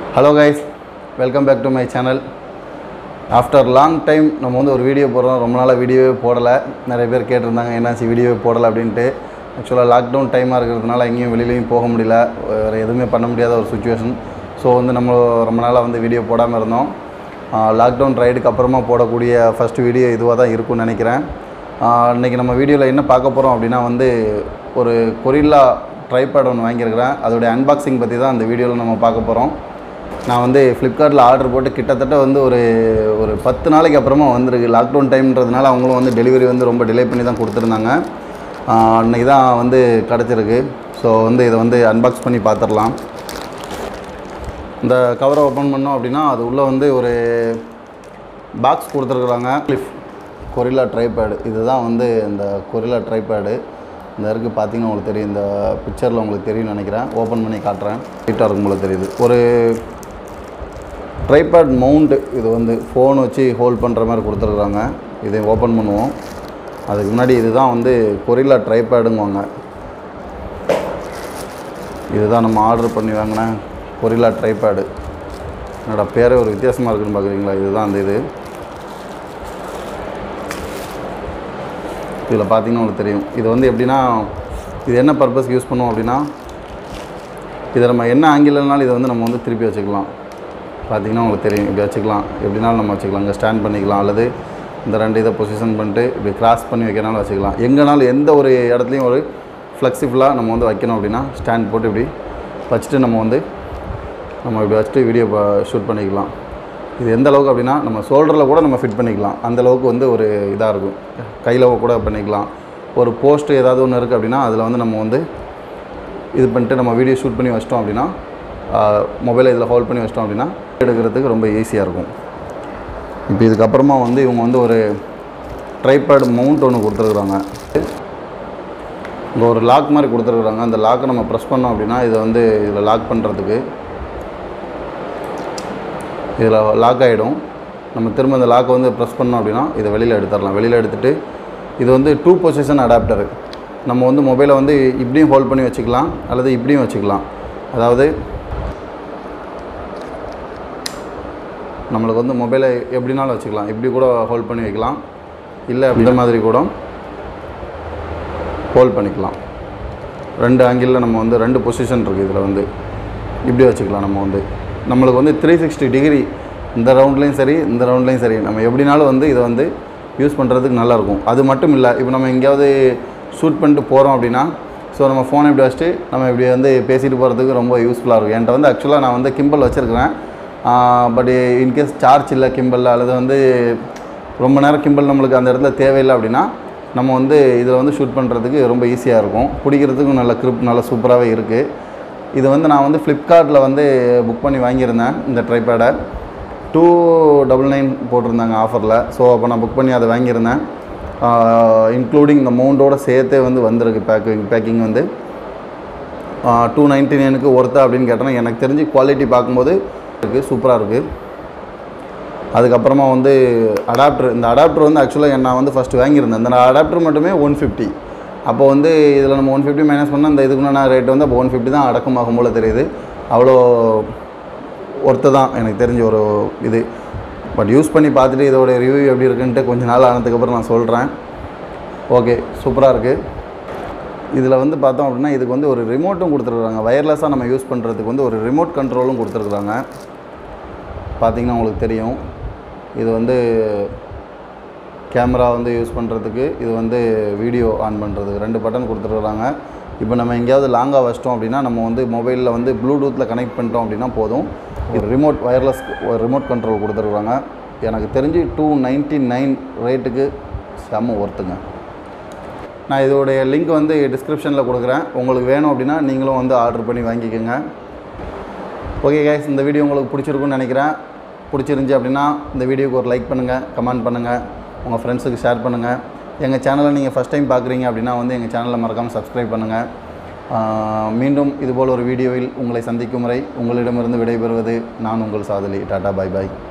Hello guys, welcome back to my channel. After long time நம்ம வந்து ஒரு video போடுறோம். ரொம்ப நாளா வீடியோவே போடல. நிறைய பேர் கேட்டிருந்தாங்க என்னாச்சு வீடியோவே போடல அப்படினு. Actually லாக்டவுன் டைமா இருக்கிறதுனால எங்கேயும் வெளியிலயும் போக முடியல. வேற எதுவுமே பண்ண முடியாத ஒரு சிச்சுவேஷன். சோ வந்து நம்ம ரொம்ப நாளா வந்து வீடியோ போடாம இருந்தோம். லாக்டவுன் ரைடுக்கு அப்புறமா போடக்கூடிய ஃபர்ஸ்ட் வீடியோ இதுவா தான் இருக்கும்னு நினைக்கிறேன். இன்னைக்கு நம்ம வீடியோல என்ன பார்க்க போறோம் அப்படினா வந்து ஒரு கொரில்லா ட்ரைபாட் ஒன்னு வாங்கி இருக்கேன். அதோட அன்பாக்சிங் பத்தி தான் இந்த வீடியோல நம்ம பார்க்க போறோம். நான் வந்து Flipkartல ஆர்டர் போட்டு கிட்டத்தட்ட வந்து ஒரு 10 நாளைக்கு அப்புறமா வந்திருக்கு. லாக்டவுன் டைம்ன்றதுனால அவங்களும் வந்து டெலிவரி வந்து ரொம்ப டிலே பண்ணி தான் கொடுத்திருந்தாங்க. அன்னைக்கு தான் வந்து கிடைச்சிருக்கு. ஸோ வந்து இதை வந்து அன்பாக்ஸ் பண்ணி பார்த்துடலாம். இந்த கவரை ஓப்பன் பண்ணோம் அப்படின்னா அது உள்ளே வந்து ஒரு பாக்ஸ் கொடுத்துருக்குறாங்க. Marklif gorilla tripod. இதுதான் வந்து இந்த கொரில்லா ட்ரைபேடு. இந்த இருக்குது பார்த்தீங்கன்னா உங்களுக்கு தெரியும். இந்த பிக்சரில் உங்களுக்கு தெரியும்னு நினைக்கிறேன். ஓப்பன் பண்ணி காட்டுறேன். ஹீட்டாக இருக்கும் போல தெரியுது. ஒரு ட்ரைபாட் மவுண்ட். இது வந்து ஃபோன் வச்சு ஹோல்ட் பண்ணுற மாதிரி கொடுத்துருக்குறாங்க. இதை ஓப்பன் பண்ணுவோம். அதுக்கு முன்னாடி இதுதான் வந்து கொரில்லா ட்ரைபேடுங்குவாங்க. இதுதான் நம்ம ஆர்டர் பண்ணி வாங்கின கொரில்லா ட்ரைபேடு. என்னோட பேரே ஒரு வித்தியாசமாக இருக்குன்னு பார்க்குறீங்களா? இதுதான் அந்த இது. இதில் பார்த்தீங்கன்னா உங்களுக்கு தெரியும். இது வந்து எப்படின்னா இது என்ன பர்பஸ்க்கு யூஸ் பண்ணுவோம் அப்படின்னா இதை நம்ம என்ன ஆங்கிலனாலும் இதை வந்து நம்ம வந்து திருப்பி வச்சுக்கலாம். பார்த்தீங்கன்னா உங்களுக்கு தெரியும். இப்படி வச்சுக்கலாம். எப்படினாலும் நம்ம வச்சுக்கலாம். இங்கே ஸ்டாண்ட் பண்ணிக்கலாம். அல்லது இந்த ரெண்டு இதை பொசிஷன் பண்ணிட்டு இப்படி கிராஸ் பண்ணி வைக்கிறனாலும் வச்சுக்கலாம். எங்கேனாலும் எந்த ஒரு இடத்துலையும் ஒரு ஃப்ளெக்சிபிளாக நம்ம வந்து வைக்கணும் அப்படின்னா ஸ்டாண்ட் போட்டு இப்படி வச்சுட்டு நம்ம இப்படி வச்சுட்டு வீடியோ ஷூட் பண்ணிக்கலாம். இது எந்த அளவுக்கு அப்படின்னா நம்ம ஷோல்டரில் கூட நம்ம ஃபிட் பண்ணிக்கலாம். அந்தளவுக்கு வந்து ஒரு இதாக இருக்கும். கையில் கூட பண்ணிக்கலாம். ஒரு போஸ்ட்டு ஏதாவது ஒன்று இருக்குது அப்படின்னா அதில் வந்து நம்ம வந்து இது பண்ணிட்டு நம்ம வீடியோ ஷூட் பண்ணி வச்சிட்டோம் அப்படின்னா மொபைலை இதில் ஹோல்ட் பண்ணி வச்சிட்டோம் அப்படின்னா எடுக்கிறதுக்கு ரொம்ப ஈஸியாக இருக்கும். இப்போ இதுக்கப்புறமா வந்து இவங்க வந்து ஒரு ட்ரைபாட் மவுண்ட் ஒன்று கொடுத்துருக்குறாங்க. இங்கே ஒரு லாக் மாதிரி கொடுத்துருக்குறாங்க. அந்த லாக்கை நம்ம ப்ரெஸ் பண்ணோம் அப்படின்னா இதை வந்து இதில் லாக் பண்ணுறதுக்கு இதில் லாக் ஆகிடும். நம்ம திரும்ப இந்த லாக்கை வந்து ப்ரெஸ் பண்ணோம் அப்படின்னா இதை வெளியில் எடுத்துடலாம். வெளியில் எடுத்துகிட்டு இது வந்து 2 பொசிஷன் அடாப்டரு. நம்ம வந்து மொபைலை வந்து இப்படியும் ஹோல்ட் பண்ணி வச்சுக்கலாம் அல்லது இப்படியும் வச்சுக்கலாம். அதாவது நம்மளுக்கு வந்து மொபைலை எப்படினாலும் வச்சுக்கலாம். இப்படி கூட ஹோல்ட் பண்ணி வைக்கலாம். இல்லை இந்த மாதிரி கூட ஹோல்ட் பண்ணிக்கலாம். 2 ஆங்கிளில் நம்ம வந்து 2 பொசிஷன் இருக்குது. இதில் வந்து இப்படி வச்சுக்கலாம். நம்மளுக்கு வந்து 360 டிகிரி இந்த ரவுண்ட்லேயும் சரி இந்த ரவுண்ட்லேயும் சரி நம்ம எப்படினாலும் வந்து இதை வந்து யூஸ் பண்ணுறதுக்கு நல்லாயிருக்கும். அது மட்டும் இல்லை, இப்போ நம்ம எங்கேயாவது ஷூட் பண்ணிட்டு போகிறோம் அப்படின்னா ஸோ நம்ம ஃபோனை இப்படி வச்சுட்டு நம்ம இப்படி வந்து பேசிட்டு போகிறதுக்கு ரொம்ப யூஸ்ஃபுல்லாக இருக்கும். என்கிட்ட வந்து ஆக்சுவலாக நான் வந்து கிம்பல் வச்சுருக்கிறேன். பட் இன்கேஸ் சார்ஜ் இல்லை கிம்பலில் அல்லது வந்து ரொம்ப நேரம் கிம்பல் நம்மளுக்கு அந்த இடத்துல தேவையில்லை அப்படின்னா நம்ம வந்து இதில் வந்து ஷூட் பண்ணுறதுக்கு ரொம்ப ஈஸியாக இருக்கும். பிடிக்கிறதுக்கும் நல்ல கிரிப் நல்லா சூப்பராகவே இருக்குது. இது வந்து நான் வந்து Flipkartல வந்து புக் பண்ணி வாங்கியிருந்தேன். இந்த ட்ரைபேடை 299 போட்டிருந்தாங்க ஆஃபரில். ஸோ அப்போ நான் புக் பண்ணி அதை வாங்கியிருந்தேன். இன்க்ளூடிங் இந்த மவுண்டோடு சேர்த்தே வந்து வந்திருக்கு. பேக்கிங் வந்து 299க்கு ஒர்த்தா அப்படின்னு கேட்டேன்னா எனக்கு தெரிஞ்சு குவாலிட்டி பார்க்கும்போது இருக்குது, சூப்பராக இருக்குது. அதுக்கப்புறமா வந்து அடாப்டர். இந்த அடாப்டர் வந்து ஆக்சுவலாக நான் வந்து ஃபஸ்ட்டு வாங்கியிருந்தேன். இந்த அடாப்டர் மட்டுமே 150. அப்போ வந்து இதில் நம்ம 150 மைனஸ் பண்ணால் இந்த இதுக்குன்னா ரேட் வந்து அப்போ 150 தான் அடக்கமாகும் போல் தெரியுது. அவ்வளோ ஒர்த்து தான் எனக்கு தெரிஞ்ச ஒரு இது. பட் யூஸ் பண்ணி பார்த்துட்டு இதோட ரிவ்யூ எப்படி இருக்குன்ட்டு கொஞ்சம் நாள் ஆனதுக்கப்புறம் நான் சொல்கிறேன். ஓகே, சூப்பராக இருக்குது. இதில் வந்து பார்த்தோம் அப்படின்னா இதுக்கு வந்து ஒரு ரிமோட்டும் கொடுத்துருக்குறாங்க. வயர்லெஸ்ஸாக நம்ம யூஸ் பண்ணுறதுக்கு வந்து ஒரு ரிமோட் கண்ட்ரோலும் கொடுத்துருக்குறாங்க. பார்த்திங்கன்னா உங்களுக்கு தெரியும். இது வந்து கேமரா வந்து யூஸ் பண்ணுறதுக்கு, இது வந்து வீடியோ ஆன் பண்ணுறதுக்கு 2 பட்டன் கொடுத்துருக்குறாங்க. இப்போ நம்ம எங்கேயாவது லாங்காக வச்சிட்டோம் அப்படின்னா நம்ம வந்து மொபைலில் வந்து ப்ளூடூத்தில் கனெக்ட் பண்ணிட்டோம் அப்படின்னா போதும். இது ரிமோட் வயர்லெஸ் ரிமோட் கண்ட்ரோல் கொடுத்துருக்குறாங்க. எனக்கு தெரிஞ்சு 299 ரேட்டுக்கு செம்ம ஒர்த்துங்க. நான் இதோடைய லிங்க் வந்து டிஸ்கிரிப்ஷனில் கொடுக்குறேன். உங்களுக்கு வேணும் அப்படின்னா நீங்களும் வந்து ஆர்டர் பண்ணி வாங்கிக்கோங்க. ஓகே கைஸ், இந்த வீடியோ உங்களுக்கு பிடிச்சிருக்குன்னு நினைக்கிறேன். பிடிச்சிருந்துச்சி அப்படின்னா இந்த வீடியோக்கு ஒரு லைக் பண்ணுங்கள், கமெண்ட் பண்ணுங்கள், உங்கள் ஃப்ரெண்ட்ஸுக்கு ஷேர் பண்ணுங்கள். எங்கள் சேனலை நீங்கள் ஃபஸ்ட் டைம் பார்க்குறீங்க அப்படின்னா வந்து எங்கள் சேனலை மறக்காமல் சப்ஸ்கிரைப் பண்ணுங்கள். மீண்டும் இதுபோல் ஒரு வீடியோவில் உங்களை சந்திக்கும் வரை உங்களிடமிருந்து விடைபெறுவது நான் உங்கள் SathuLEE. Tata, bye bye.